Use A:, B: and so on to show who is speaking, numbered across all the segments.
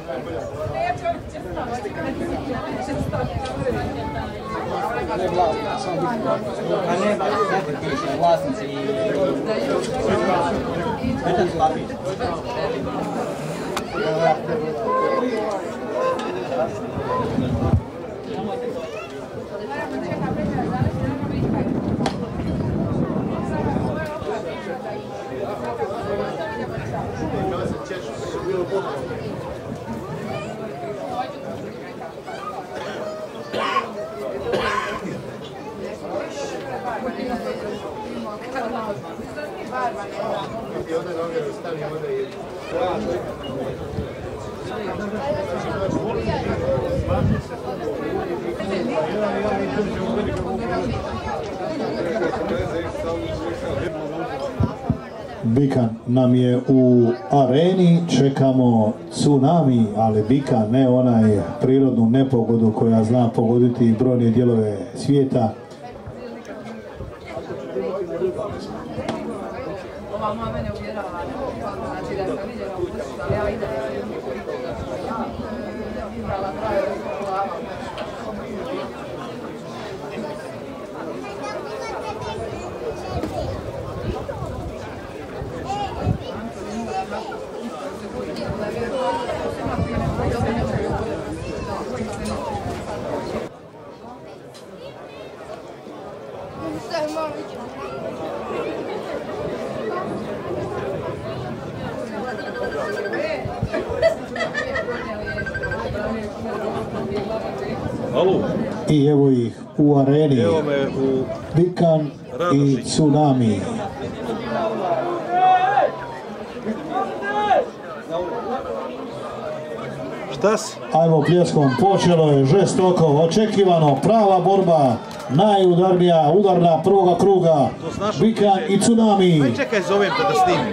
A: Vlasnici i
B: Bikan nam je u areni, čekamo tsunami, ali Bikan ne onaj prirodnu nepogodu koja zna pogoditi brojne dijelove svijeta. I evo ih u areni, Bikan i Tsunami.
C: Šta si?
B: Ajmo pljeskom, počelo je žestoko, očekivano, prava borba, najudarnija, udarna prvoga kruga, Bikan i Tsunami.
C: Aj čekaj, zovem te da snimim.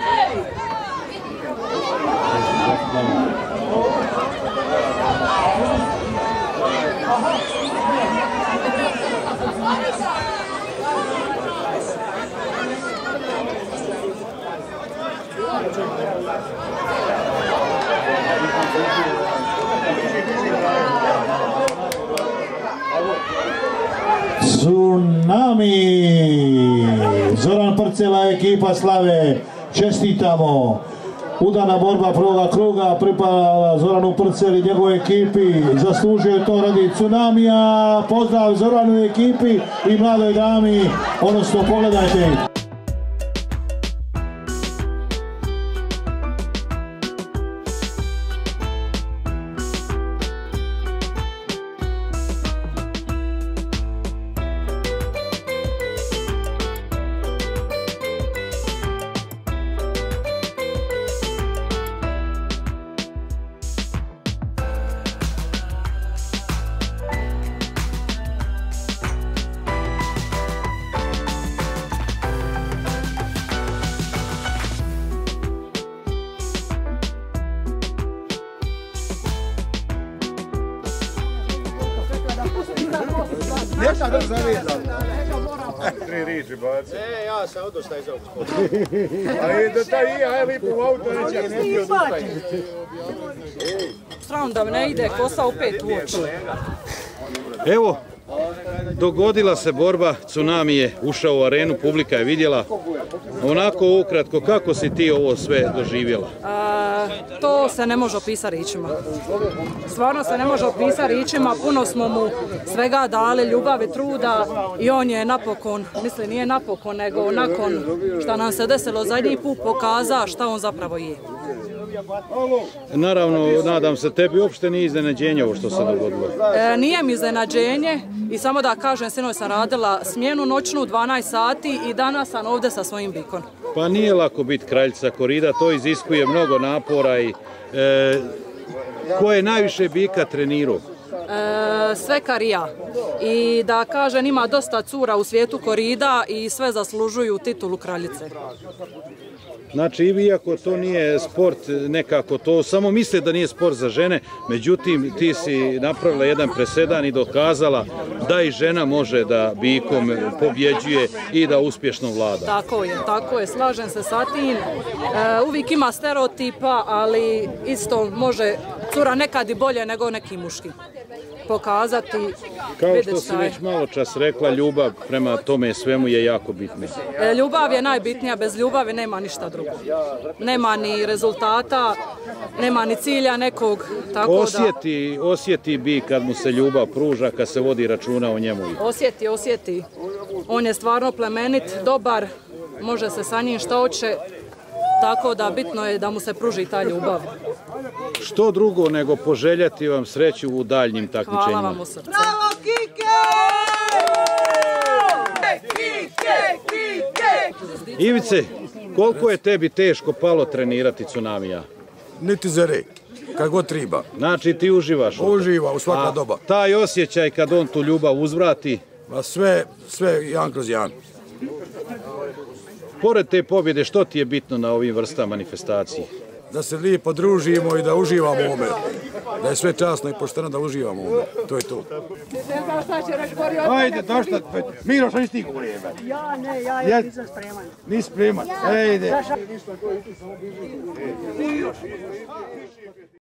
B: Tsunami, Zoran Prcela, ekipa Slave, čestitamo. Udarna borba prvoga kruga pripada Zoranu Prceli i njegove ekipi, zaslužio je to radi Tsunamija. Pozdrav Zoranu i ekipi i mladoj dami, odnosno pogledajte ih.
D: Neka da zavijedam. Tri riči baci.
E: Ja sam odošta iz ovog spoda.
D: A i da taj ja lipo u auto neće ne smije odostaje.
F: Sram da ne ide kosa u pet u oči.
C: Evo, dogodila se borba, Tsunami je ušao u arenu, publika je vidjela. Onako ukratko, kako si ti ovo sve doživjela?
F: To se ne može opisati riječima. Stvarno se ne može opisati riječima, puno smo mu svega dali, ljubavi, truda i on je napokon, mislim nije napokon, nego nakon što nam se desilo zadnji put pokazao šta on zapravo je.
C: Naravno, nadam se, tebi uopšte nije iznenađenje ovo što se dogodilo.
F: Nije mi iznenađenje i samo da kažem, sinoć sam radila smjenu noćnu 12 sati i danas sam ovdje sa svojim bikom.
C: Pa nije lako biti kraljica korida, to iziskuje mnogo napora i ko je najviše bika trenirao?
F: Sve kar ja. I da kažem, ima dosta cura u svijetu korida i sve zaslužuju titulu kraljice.
C: Znači, iako to nije sport, nekako to samo misle da nije sport za žene, međutim, ti si napravila jedan presedan i dokazala da i žena može da bikom pobjeđuje i da uspješno vlada.
F: Tako je, slažem se sa tim. Uvijek ima stereotipa, ali isto može cura nekad i bolje nego neki muški. Pokazati,
C: Kao
F: vidjeti
C: što si
F: šta je.
C: već malo čas rekla, ljubav prema tome svemu je jako bitna.
F: Ljubav je najbitnija, bez ljubavi nema ništa drugo. Nema ni rezultata, nema ni cilja nekog, tako da...
C: Osjeti bi kad mu se ljubav pruža, kad se vodi računa o njemu.
F: Osjeti. On je stvarno plemenit, dobar, može se sa njim šta hoće, tako da bitno je da mu se pruži ta ljubav.
C: Što drugo nego poželjeti vam sreću u daljnjim takmičenjima.
F: Hvala vam u srcu.
G: Bravo, Kike! Kike!
C: Ivice, koliko je tebi teško palo trenirati Tsunamija?
H: Niti zere, kad god triba.
C: Znači ti uživaš?
H: Uživa u svaka doba.
C: Taj osjećaj kad on tu ljubav uzvrati?
H: Ma sve jedan kroz jedan.
C: Pored te pobjede, što ti je bitno na ovim vrstama manifestacije?
H: Da se lijepo družimo i da uživamo u ome. Da je sve časno i pošteno da uživamo u ome. To je to.
D: Ajde, došta, Miro, što nisi ti u vrijeme? Ja nisam spreman. Nisi spreman, ajde.